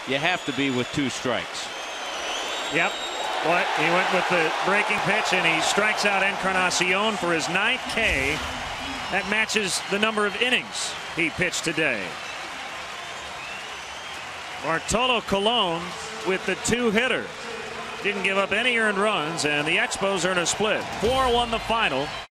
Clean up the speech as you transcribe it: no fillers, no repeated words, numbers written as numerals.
you have to be with 2 strikes. Yep. But he went with the breaking pitch, and he strikes out Encarnacion for his 9th K. That matches the number of innings he pitched today. Bartolo Colon with the 2-hitter. Didn't give up any earned runs, and the Expos earn a split. 4-1 the final.